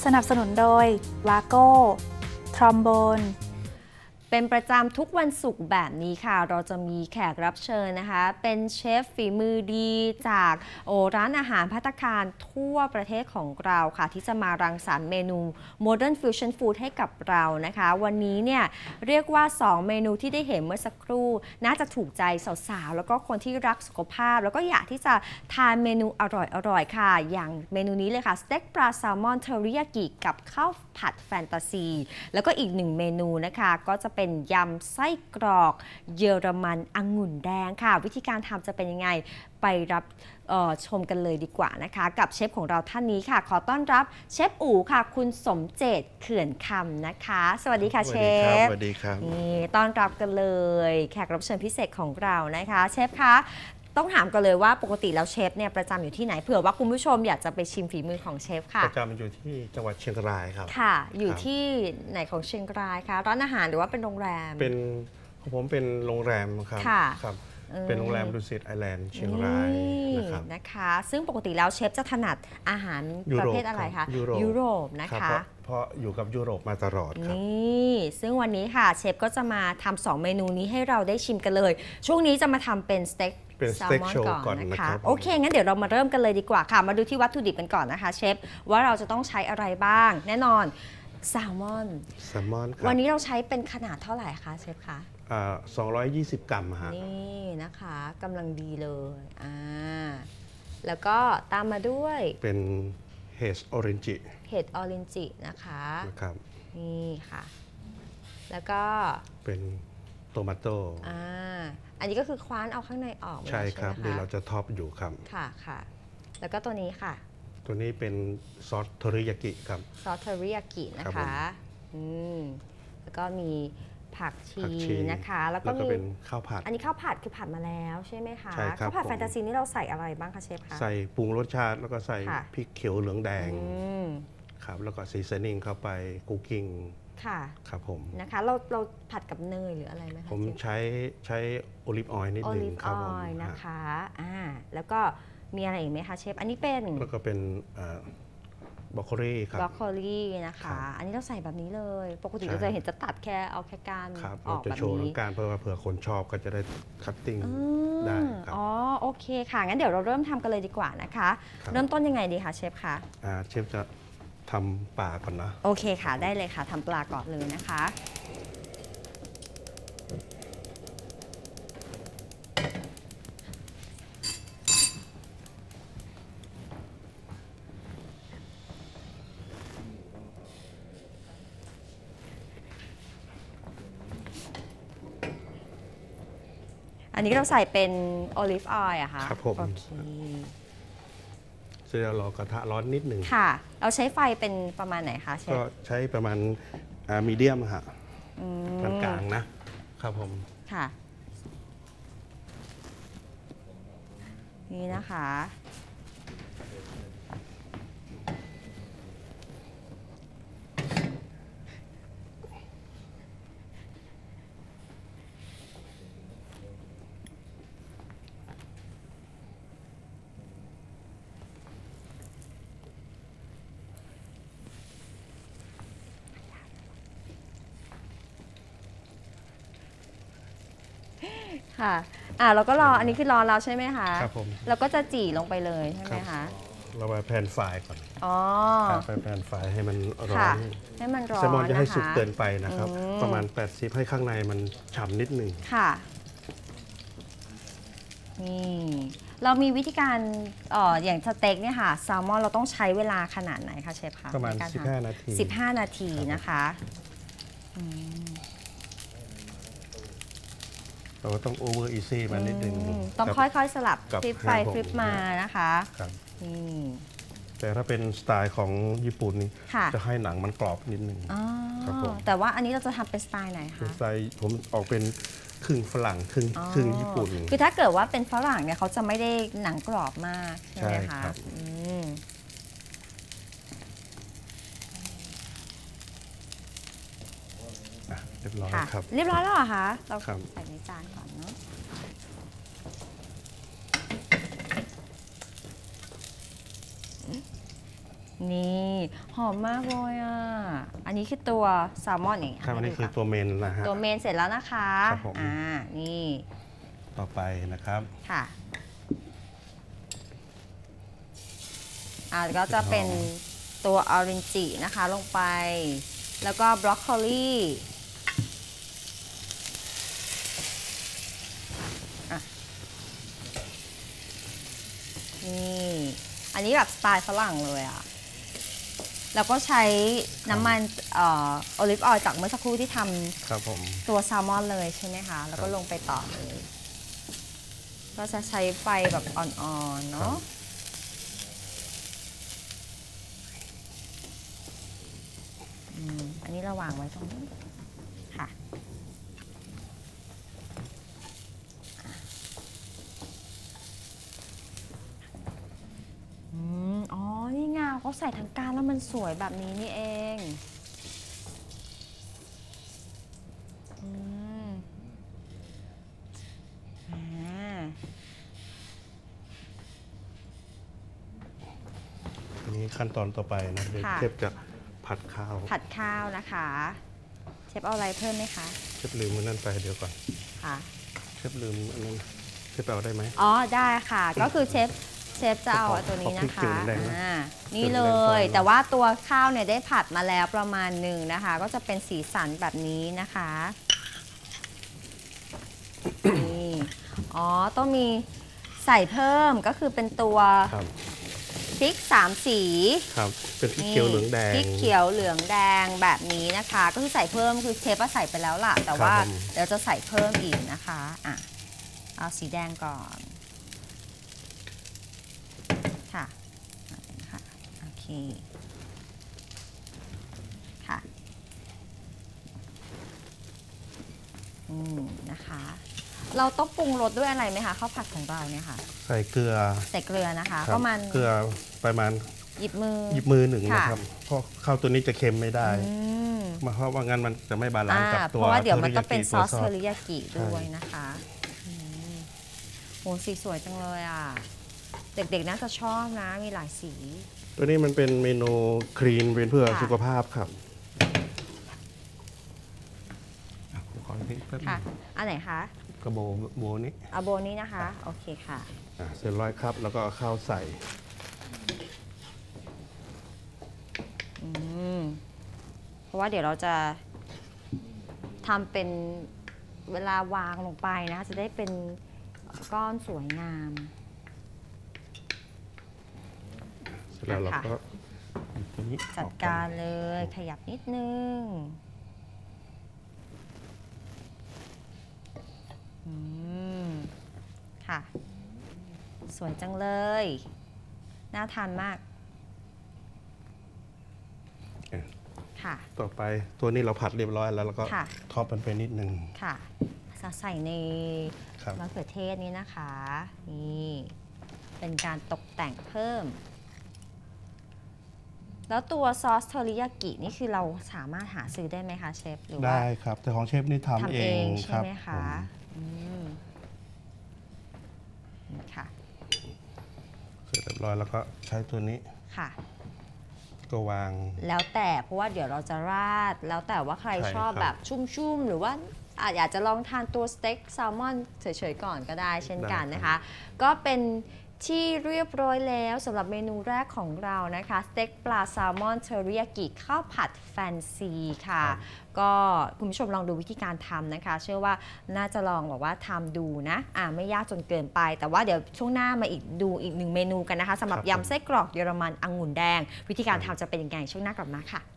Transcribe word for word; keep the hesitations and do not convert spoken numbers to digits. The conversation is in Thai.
สนับสนุนโดยวาโก้ทรอมโบนเป็นประจำทุกวันศุกร์แบบนี้ค่ะเราจะมีแขกรับเชิญนะคะเป็นเชฟฝีมือดีจากโอร้านอาหารภัตตาคารทั่วประเทศของเราค่ะที่จะมารังสรรค์เมนู Modern Fusion Food ให้กับเรานะคะวันนี้เนี่ยเรียกว่าสองเมนูที่ได้เห็นเมื่อสักครู่น่าจะถูกใจสาวๆแล้วก็คนที่รักสุขภาพแล้วก็อยากที่จะทานเมนูอร่อยๆค่ะอย่างเมนูนี้เลยค่ะสเต็กปลาแซลมอนเทอริยากิกับข้าวผัดแฟนตาซีแล้วก็อีกหนึ่งเมนูนะคะก็จะเป็นยำไส้กรอกเยอรมันองุ่นแดงค่ะวิธีการทำจะเป็นยังไงไปรับชมกันเลยดีกว่านะคะกับเชฟของเราท่านนี้ค่ะขอต้อนรับเชฟอู๋ค่ะคุณสมเจตเขื่อนคำนะคะสวัสดีค่ะเชฟสวัสดีครับนี่ต้อนรับกันเลยแขกรับเชิญพิเศษของเรานะคะเชฟคะต้องถามกันเลยว่าปกติแล้วเชฟเนี่ยประจำอยู่ที่ไหนเผื่อว่าคุณผู้ชมอยากจะไปชิมฝีมือของเชฟค่ะประจำอยู่ที่จังหวัดเชียงรายครับค่ะอยู่ที่ไหนของเชียงรายคะร้านอาหารหรือว่าเป็นโรงแรมเป็นของผมเป็นโรงแรมครับครับเป็นโรงแรมดุสิตไอแลนด์เชียงรายนะครับนะคะซึ่งปกติแล้วเชฟจะถนัดอาหารประเภทอะไรคะยุโรปนะคะเพราะอยู่กับยุโรปมาตลอดครับนี่ซึ่งวันนี้ค่ะเชฟก็จะมาทำสองเมนูนี้ให้เราได้ชิมกันเลยช่วงนี้จะมาทำเป็นสเต็กเป็นสเต็กโชว์ก่อนนะคะโอเคงั้นเดี๋ยวเรามาเริ่มกันเลยดีกว่าค่ะมาดูที่วัตถุดิบกันก่อนนะคะเชฟว่าเราจะต้องใช้อะไรบ้างแน่นอนแซลมอนแซลมอนวันนี้เราใช้เป็นขนาดเท่าไหร่คะเชฟคะสองร้อยยี่สิบกรัมฮะนี่นะคะกำลังดีเลยอ่าแล้วก็ตามมาด้วยเป็นเห็ดออเรนจิเห็ดออเรนจินะคะนะครับนี่ค่ะแล้วก็เป็นโตมาโต้อ่าอันนี้ก็คือคว้านเอาข้างในออกใช่ครับเดี๋ยวเราจะท็อปอยู่ครับค่ะค่ะแล้วก็ตัวนี้ค่ะตัวนี้เป็นซอสเทอริยากิครับซอสเทอริยากินะคะอืมแล้วก็มีผักชีนะคะแล้วก็เป็นข้าวผัดอันนี้ข้าวผัดคือผัดมาแล้วใช่ไหมคะข้าวผัดแฟนตาซีนี่เราใส่อะไรบ้างคะเชฟคะใส่ปรุงรสชาติแล้วก็ใส่พริกเขียวเหลืองแดงครับแล้วก็ซีซันนิ่งเข้าไปคุกกิ้งค่ะครับผมนะคะเราเราผัดกับเนยหรืออะไรไหมคะผมใช้ใช้โอลิฟออยล์นิดนึงครับผมนะคะอ่าแล้วก็มีอะไรอีกไหมคะเชฟอันนี้เป็นแล้วก็เป็นบรอกโคลีครับบรอกโคลีนะคะอันนี้เราใส่แบบนี้เลยปกติเราจะเห็นจะตัดแค่เอาแค่ก้านออกแบบนี้การเพื่อเผื่อคนชอบก็จะได้คัตติ้งได้ครับอ๋อโอเคค่ะงั้นเดี๋ยวเราเริ่มทำกันเลยดีกว่านะคะเริ่มต้นยังไงดีคะเชฟคะเชฟจะทำปลาก่อนนะโอเคค่ะได้เลยค่ะทำปลาก่อนเลยนะคะอันนี้เราใส่เป็นโอลิฟออยล์อะค่ะครับผมโอเคเสร็จแล้วรอกระทะร้อนนิดหนึ่งค่ะเราใช้ไฟเป็นประมาณไหนคะเชฟก็ใช้ประมาณมีเดียมค่ะกลางๆนะครับผมค่ะนี่นะคะค่ะอ่าเราก็รออันนี้คือรอเราใช่ไหมคะครับผมเราก็จะจี่ลงไปเลยใช่ไหมคะเราไปแพนไฟก่อนอ๋อไปแพนไฟให้มันร้อนให้มันร้อนแซลมอนจะให้สุกเกินไปนะครับประมาณแปดสิบให้ข้างในมันฉ่ำนิดหนึ่งค่ะนี่เรามีวิธีการเอ่ออย่างสเต็กเนี่ยค่ะแซลมอนเราต้องใช้เวลาขนาดไหนคะเชฟคะประมาณสิบห้านาทีสิบห้านาทีนะคะเราต้องโอเวอร์อีซี่มานิดนึงต้องค่อยๆสลับฟลิปไปฟลิปมานะคะแต่ถ้าเป็นสไตล์ของญี่ปุ่นนี่จะให้หนังมันกรอบนิดนึงแต่ว่าอันนี้เราจะทำเป็นสไตล์ไหนคะสไตล์ผมออกเป็นครึ่งฝรั่งครึ่งครึ่งญี่ปุ่นคือถ้าเกิดว่าเป็นฝรั่งเนี่ยเขาจะไม่ได้หนังกรอบมากใช่ไหมคะเรียบร้อยครับเรียบร้อยแล้วเหรอคะเราใส่ในจานก่อนเนาะนนี่หอมมากเลยอ่ะอันนี้คือตัวแซลมอนเองครับอันนี้คือตัวเมนนะฮะตัวเมนเสร็จแล้วนะคะครับผมอ่านี่ต่อไปนะครับค่ะอ่าก็จะเป็นตัวออรินจินะคะลงไปแล้วก็บรอกโคลีนี่อันนี้แบบสไตล์ฝรั่งเลยอ่ะแล้วก็ใช้น้ำมันเอ่อโอลิฟออยล์จากเมื่อสักครู่ที่ทำครับผมตัวแซลมอนเลยใช่ไหมคะแล้วก็ลงไปต่อเลยก็จะใช้ไฟแบบอ่อนๆเนาะอันนี้เราวางไว้ตรงนี้ค่ะอืมอ๋อนี่ไงเขาใส่ทั้งก้านแล้วมันสวยแบบนี้นี่เองอืมอ่าอันนี้ขั้นตอนต่อไปนะเชฟจะผัดข้าวผัดข้าวนะคะเชฟเอาอะไรเพิ่มไหมคะเชฟลืมมันนั่นไปเดี๋ยวก่อนค่ะเชฟลืมอันนั้นเชฟเอาได้ไหมอ๋อได้ค่ะก็คือเชฟเชฟจะเอาตัวนี้นะคะอ่านี่เลยแต่ว่าตัวข้าวเนี่ยได้ผัดมาแล้วประมาณหนึ่งนะคะก็จะเป็นสีสันแบบนี้นะคะนี่อ๋อต้องมีใส่เพิ่มก็คือเป็นตัวพริกสามสีครับเป็นพริกเขียวเหลืองแดงพริกเขียวเหลืองแดงแบบนี้นะคะก็คือใส่เพิ่มคือเชฟก็ใส่ไปแล้วล่ะแต่ว่าเดี๋ยวจะใส่เพิ่มอีกนะคะอ่ะเอาสีแดงก่อนค่ะค่ะโอเคค่ะอืมนะคะเราต้องปรุงรสด้วยอะไรไหมคะข้าวผัดของเราเนี่ยค่ะใส่เกลือใส่เกลือนะคะประมาณเกลือประมาณหยิบมือหยิบมือหนึ่งนะครับเพราะข้าวตัวนี้จะเค็มไม่ได้มาเพราะว่างั้นมันจะไม่บาลานซ์กับตัวเพราะว่าเดี๋ยวมันต้องเป็นซอสเทอริยากิด้วยนะคะโหสีสวยจังเลยอ่ะเด็กๆน่าจะชอบนะมีหลายสีตัวนี้มันเป็นเมนูคลีนเป็นเพื่อสุขภาพครับขอพริกแป๊บนึงอันไหนคะกระโบโบนี้เอาโบนี้นะคะโอเคค่ะเสร็จร้อยครับแล้วก็ข้าวใส่เพราะว่าเดี๋ยวเราจะทำเป็นเวลาวางลงไปนะคะจะได้เป็นก้อนสวยงามเสร็จแล้วเราก็จัดการเลยขยับนิดนึงค่ะสวยจังเลยน่าทานมากค่ะต่อไปตัวนี้เราผัดเรียบร้อยแล้วแล้วก็ท็อปมันไปนิดนึงค่ะใส่ในมะเขือเทศนี้นะคะนี่เป็นการตกแต่งเพิ่มแล้วตัวซอสเทอริยากินี่คือเราสามารถหาซื้อได้ไหมคะเชฟหรือว่าได้ครับแต่ของเชฟนี่ทำเองใช่ไหมคะค่ะเสร็จเรียบร้อยแล้วก็ใช้ตัวนี้ค่ะก็วางแล้วแต่เพราะว่าเดี๋ยวเราจะราดแล้วแต่ว่าใครชอบแบบชุ่มๆหรือว่าอาจอยากจะลองทานตัวสเต็กแซลมอนเฉยๆก่อนก็ได้เช่นกันนะคะก็เป็นที่เรียบร้อยแล้วสำหรับเมนูแรกของเรานะคะสเต็กปลาแซลมอนเทอริยากิข้าวผัดแฟนซีค่ะก็คุณผู้ชมลองดูวิธีการทำนะคะเชื่อว่าน่าจะลองบอกว่าทำดูนะอ่าไม่ยากจนเกินไปแต่ว่าเดี๋ยวช่วงหน้ามาอีกดูอีกหนึ่งเมนูกันนะคะสำหรับยำไส้กรอกเยอรมันองุ่นแดงวิธีการทำจะเป็นยังไงช่วงหน้ากลับมาค่ะ